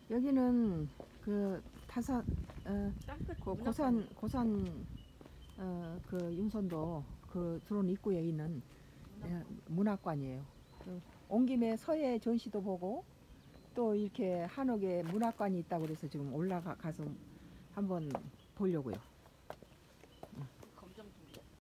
여기는 그 타산 땅끝 고산 그 윤선도 그 들어온 입구에 있는 문학관이에요. 온 김에 서예 전시도 보고 또 이렇게 한옥에 문학관이 있다고 그래서 지금 올라가서 한번 보려고요.